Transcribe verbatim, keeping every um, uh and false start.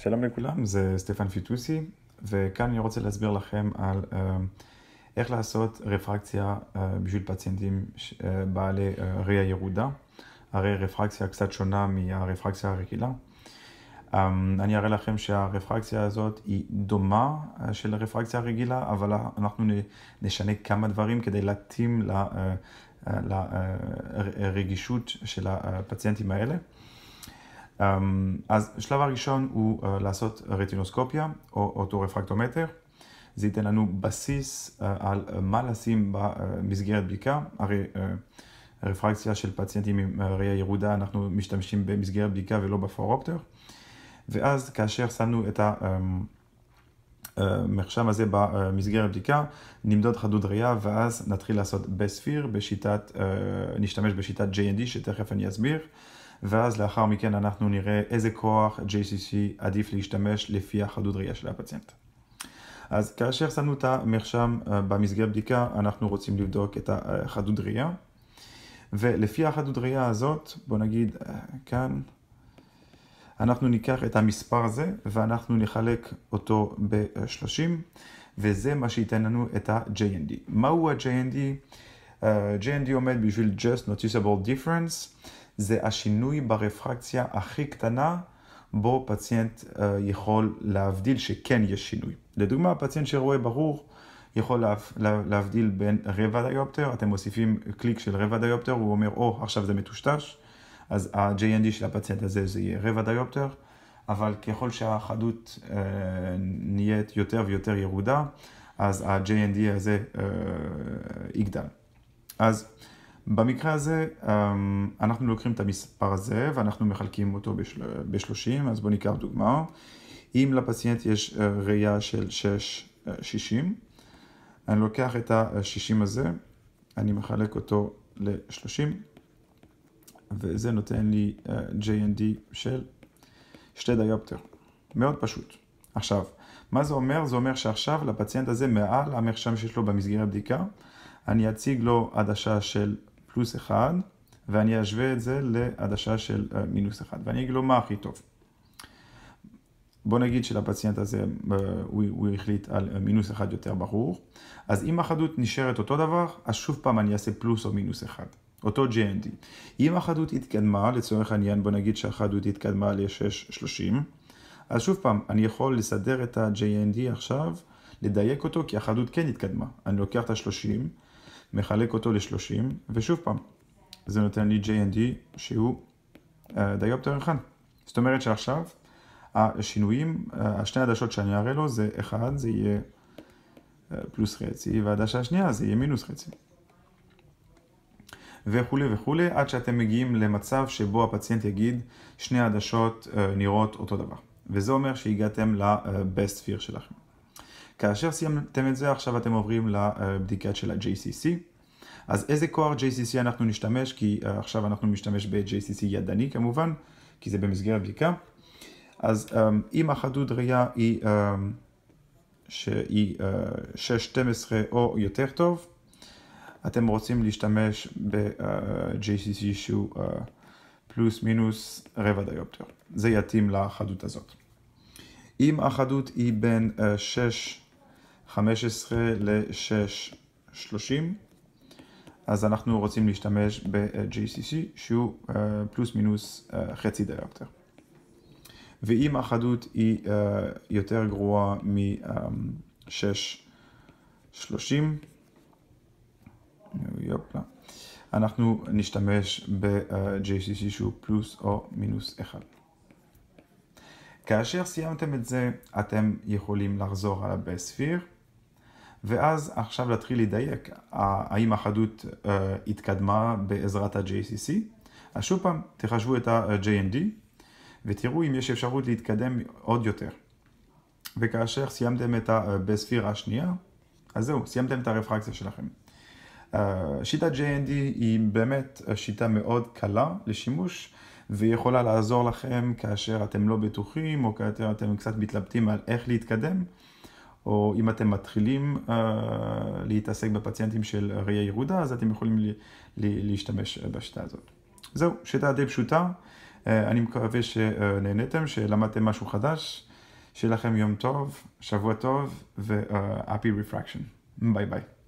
שלום לכולם, זה סטפן פיטוסי, וכאן אני רוצה להסביר לכם על uh, איך לעשות רפרקציה uh, בשביל פציינטים uh, בעלי uh, ראייה ירודה. הרי רפרקציה קצת שונה מהרפרקציה הרגילה. Um, אני אראה לכם שהרפרקציה הזאת היא דומה uh, של הרפרקציה הרגילה, אבל אנחנו נשנה כמה דברים כדי להתאים לרגישות uh, uh, של הפציינטים האלה. אז השלב הראשון הוא לעשות רטינוסקופיה או אוטורפרקטומטר. זה ייתן לנו בסיס על מה לשים במסגרת בדיקה. הרי רפרקציה של פציינטים עם ראייה ירודה אנחנו משתמשים במסגרת בדיקה ולא בפורופטר. ואז כאשר שמנו את המרשם הזה במסגרת בדיקה, נמדוד חדות ראייה ואז נתחיל לעשות בספיר בשיטת, נשתמש בשיטת ג'יי אן די שתכף אני אסביר. ואז לאחר מכן אנחנו נראה איזה כוח ג'יי סי סי עדיף להשתמש לפי החדות ראייה של הפציינט. אז כאשר שמנו את המרשם במסגרת בדיקה, אנחנו רוצים לבדוק את החדות ראייה. ולפי החדות ראייה הזאת, בוא נגיד כאן, אנחנו ניקח את המספר הזה ואנחנו נחלק אותו ב-שלושים, וזה מה שייתן לנו את ה-ג'יי אן די. מהו ה-ג'יי אן די? ג'יי אן די עומד בשביל Just Noticeable Difference. זה השינוי ברפרקציה הכי קטנה בו פציינט uh, יכול להבדיל שכן יש שינוי. לדוגמה, פציינט שרואה ברור יכול לה, לה, להבדיל בין רבע דיופטר, אתם מוסיפים קליק של רבע דיופטר, הוא אומר, או, oh, עכשיו זה מטושטש, אז ה-ג'יי אן די של הפציינט הזה זה יהיה רבע דיופטר, אבל ככל שהחדות uh, נהיית יותר ויותר ירודה, אז ה-ג'יי אן די הזה uh, יגדל. אז במקרה הזה, אנחנו לוקחים את המספר הזה ואנחנו מחלקים אותו ב-שלושים, אז בואו ניקח דוגמה. אם לפציינט יש ראייה של שש שישים, אני לוקח את ה-שישים הזה, אני מחלק אותו ל-שלושים, וזה נותן לי ג'יי אן די של שתי דיופטר. מאוד פשוט. עכשיו, מה זה אומר? זה אומר שעכשיו לפציינט הזה מעל המרשם שיש לו במסגרת בדיקה, אני אציג לו עדשה של פלוס אחד, ואני אשווה את זה לעדשה של מינוס אחד, ואני אגיד לו מה הכי טוב. בוא נגיד שלפציינט הזה הוא, הוא החליט על מינוס אחד יותר ברור, אז אם החדות נשארת אותו דבר, אז שוב פעם אני אעשה פלוס או מינוס אחד, אותו ג'יי אן די. אם החדות התקדמה, לצורך העניין בוא נגיד שהחדות התקדמה ל-שש שלושים, אז שוב פעם אני יכול לסדר את ה-ג'יי אן די עכשיו, לדייק אותו כי החדות כן התקדמה. אני לוקח את ה-שלושים, מחלק אותו ל-שלושים, ושוב פעם, זה נותן לי ג'יי אן די שהוא uh, דיופטר אחד. זאת אומרת שעכשיו, השינויים, uh, השני עדשות שאני אראה לו, זה אחד, זה יהיה uh, פלוס חצי, והעדשה השנייה זה יהיה מינוס חצי. וכולי וכולי, עד שאתם מגיעים למצב שבו הפציינט יגיד, שני העדשות uh, נראות אותו דבר. וזה אומר שהגעתם לבסט ספיר שלכם. כאשר סיימתם את זה, עכשיו אתם עוברים לבדיקה של ה-ג'יי סי סי. אז איזה כוח ג'יי סי סי אנחנו נשתמש? כי עכשיו אנחנו משתמש ב-ג'יי סי סי ידני כמובן, כי זה במסגרת בדיקה. אז אם החדות ראייה היא, שהיא שש שתים עשרה או יותר טוב, אתם רוצים להשתמש ב-ג'יי סי סי שהוא פלוס מינוס רבע דיופטר. זה יתאים לחדות הזאת. אם החדות היא בין שש חמש עשרה ל-שש שלושים, אז אנחנו רוצים להשתמש ב-ג'יי סי סי שהוא פלוס מינוס חצי דיופטר. ואם החדות היא יותר גרועה מ-שש שלושים, אנחנו נשתמש ב-ג'יי סי סי שהוא פלוס או מינוס אחד. כאשר סיימתם את זה, אתם יכולים לחזור על הבספיר, ואז עכשיו להתחיל לדייק האם החדות uh, התקדמה בעזרת ה-ג'יי סי סי. אז שוב פעם, תחשבו את ה-ג'יי אן די, ותראו אם יש אפשרות להתקדם עוד יותר. וכאשר סיימתם את הבספיר השנייה, אז זהו, סיימתם את הרפרקציה שלכם. Uh, שיטת ג'יי אן די היא באמת שיטה מאוד קלה לשימוש, ויכולה לעזור לכם כאשר אתם לא בטוחים, או כאשר אתם קצת מתלבטים על איך להתקדם, או אם אתם מתחילים uh, להתעסק בפציינטים של ראייה ירודה, אז אתם יכולים לי, לי, להשתמש בשיטה הזאת. זהו, שיטה די פשוטה. Uh, אני מקווה שנהנתם, שלמדתם משהו חדש. שיהיה לכם יום טוב, שבוע טוב ו-happy refraction. ביי ביי.